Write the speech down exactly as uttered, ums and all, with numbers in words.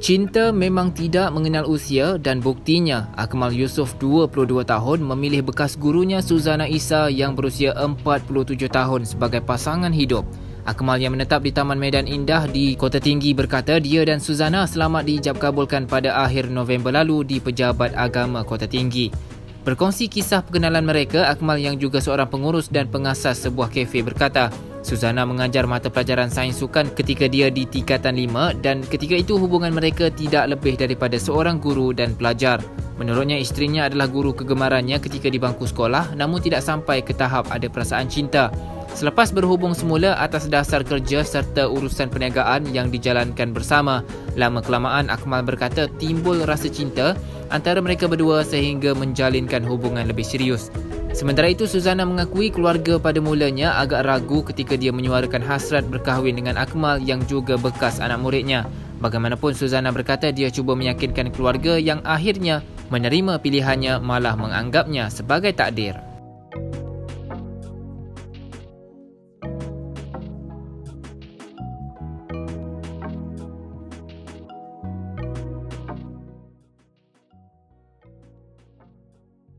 Cinta memang tidak mengenal usia dan buktinya Akmal Yusof dua puluh dua tahun memilih bekas gurunya Suzana Isa yang berusia empat puluh tujuh tahun sebagai pasangan hidup. Akmal yang menetap di Taman Medan Indah di Kota Tinggi berkata dia dan Suzana selamat diijab kabulkan pada akhir November lalu di Pejabat Agama Kota Tinggi. Berkongsi kisah perkenalan mereka, Akmal yang juga seorang pengurus dan pengasas sebuah kafe berkata, Suzana mengajar mata pelajaran sains sukan ketika dia di tingkatan lima dan ketika itu hubungan mereka tidak lebih daripada seorang guru dan pelajar. Menurutnya, isterinya adalah guru kegemarannya ketika di bangku sekolah namun tidak sampai ke tahap ada perasaan cinta. Selepas berhubung semula atas dasar kerja serta urusan perniagaan yang dijalankan bersama, lama-kelamaan Akmal berkata timbul rasa cinta antara mereka berdua sehingga menjalinkan hubungan lebih serius. Sementara itu, Suzana mengakui keluarga pada mulanya agak ragu ketika dia menyuarakan hasrat berkahwin dengan Akmal yang juga bekas anak muridnya. Bagaimanapun, Suzana berkata dia cuba meyakinkan keluarga yang akhirnya menerima pilihannya malah menganggapnya sebagai takdir.